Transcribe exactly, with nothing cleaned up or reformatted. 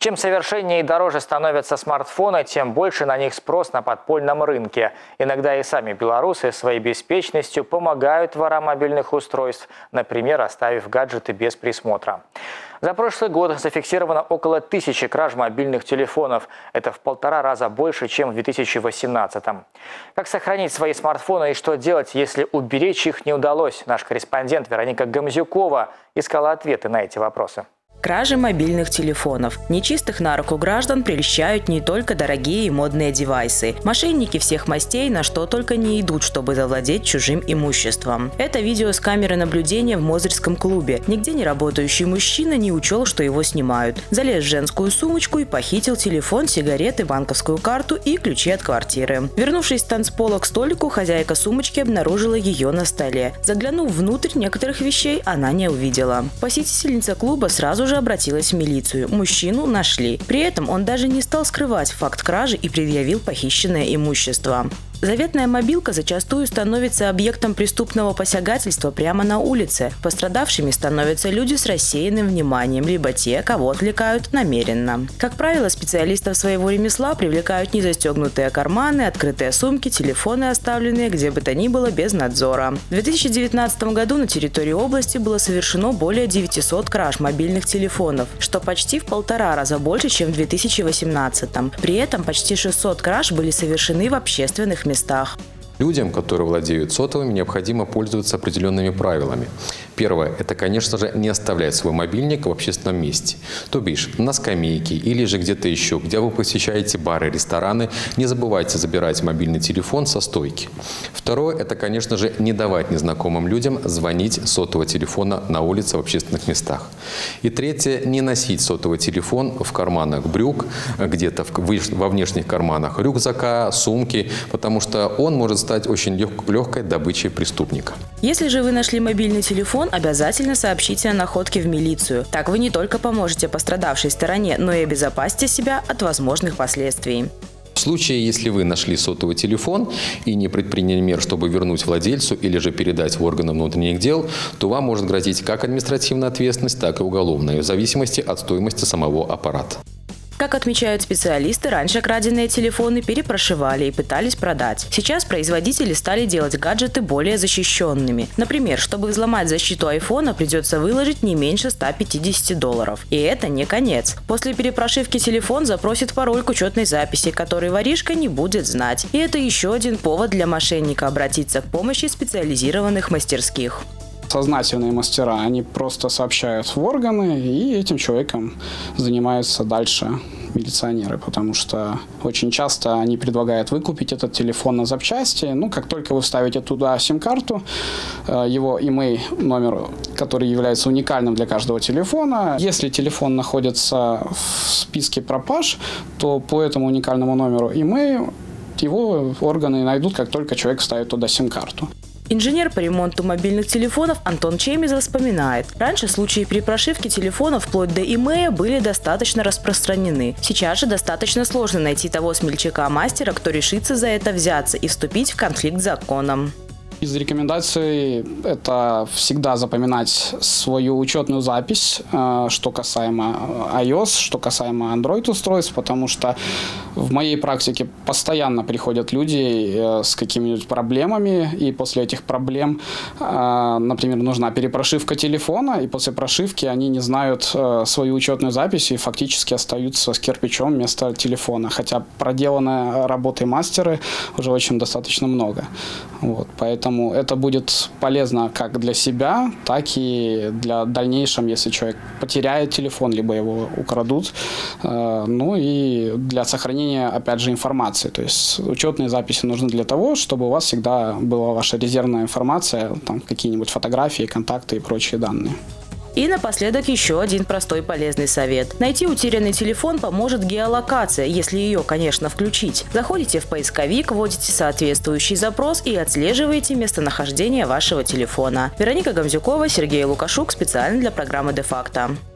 Чем совершеннее и дороже становятся смартфоны, тем больше на них спрос на подпольном рынке. Иногда и сами белорусы своей беспечностью помогают ворам мобильных устройств, например, оставив гаджеты без присмотра. За прошлый год зафиксировано около тысячи краж мобильных телефонов. Это в полтора раза больше, чем в две тысячи восемнадцатом. Как сохранить свои смартфоны и что делать, если уберечь их не удалось? Наш корреспондент Вероника Гомзюкова искала ответы на эти вопросы. Кражи мобильных телефонов. Нечистых на руку граждан прельщают не только дорогие и модные девайсы. Мошенники всех мастей на что только не идут, чтобы завладеть чужим имуществом. Это видео с камеры наблюдения в Мозырском клубе. Нигде не работающий мужчина не учел, что его снимают. Залез в женскую сумочку и похитил телефон, сигареты, банковскую карту и ключи от квартиры. Вернувшись с танцпола к столику, хозяйка сумочки обнаружила ее на столе. Заглянув внутрь, некоторых вещей она не увидела. Посетительница клуба сразу же обратилась в милицию. Мужчину нашли. При этом он даже не стал скрывать факт кражи и предъявил похищенное имущество. Заветная мобилка зачастую становится объектом преступного посягательства прямо на улице. Пострадавшими становятся люди с рассеянным вниманием, либо те, кого отвлекают намеренно. Как правило, специалистов своего ремесла привлекают незастегнутые карманы, открытые сумки, телефоны, оставленные где бы то ни было без надзора. В две тысячи девятнадцатом году на территории области было совершено более девятисот краж мобильных телефонов, что почти в полтора раза больше, чем в две тысячи восемнадцатом. При этом почти шестьсот краж были совершены в общественных местах. местах. Людям, которые владеют сотовыми, необходимо пользоваться определенными правилами. Первое – это, конечно же, не оставлять свой мобильник в общественном месте. То бишь, на скамейке или же где-то еще, где вы посещаете бары, рестораны, не забывайте забирать мобильный телефон со стойки. Второе – это, конечно же, не давать незнакомым людям звонить с сотового телефона на улице в общественных местах. И третье – не носить сотовый телефон в карманах брюк, где-то во внешних карманах рюкзака, сумки, потому что он может стать очень легкой добычей преступника. Если же вы нашли мобильный телефон, обязательно сообщите о находке в милицию. Так вы не только поможете пострадавшей стороне, но и обезопасите себя от возможных последствий. В случае, если вы нашли сотовый телефон и не предприняли мер, чтобы вернуть владельцу или же передать в органы внутренних дел, то вам может грозить как административная ответственность, так и уголовная, в зависимости от стоимости самого аппарата. Как отмечают специалисты, раньше краденые телефоны перепрошивали и пытались продать. Сейчас производители стали делать гаджеты более защищенными. Например, чтобы взломать защиту айфона, придется выложить не меньше ста пятидесяти долларов. И это не конец. После перепрошивки телефон запросит пароль к учетной записи, который воришка не будет знать. И это еще один повод для мошенника обратиться к помощи специализированных мастерских. Сознательные мастера, они просто сообщают в органы, и этим человеком занимаются дальше милиционеры, потому что очень часто они предлагают выкупить этот телефон на запчасти. Ну, как только вы вставите туда сим-карту, его имей номер, который является уникальным для каждого телефона, если телефон находится в списке пропаж, то по этому уникальному номеру имей его органы найдут, как только человек вставит туда сим-карту. Инженер по ремонту мобильных телефонов Антон Чемизов вспоминает. Раньше случаи перепрошивки телефонов вплоть до имея были достаточно распространены. Сейчас же достаточно сложно найти того смельчака-мастера, кто решится за это взяться и вступить в конфликт с законом. Из рекомендаций это всегда запоминать свою учетную запись, что касаемо iOS, что касаемо Android-устройств, потому что в моей практике постоянно приходят люди с какими-нибудь проблемами, и после этих проблем, например, нужна перепрошивка телефона, и после прошивки они не знают свою учетную запись и фактически остаются с кирпичом вместо телефона, хотя проделанной работы мастера уже очень достаточно много. Вот, поэтому это будет полезно как для себя, так и для дальнейшем, если человек потеряет телефон, либо его украдут. Ну и для сохранения, опять же, информации. То есть учетные записи нужны для того, чтобы у вас всегда была ваша резервная информация, там какие-нибудь фотографии, контакты и прочие данные. И напоследок еще один простой полезный совет. Найти утерянный телефон поможет геолокация, если ее, конечно, включить. Заходите в поисковик, вводите соответствующий запрос и отслеживаете местонахождение вашего телефона. Вероника Гомзюкова, Сергей Лукашук, специально для программы «Де факто».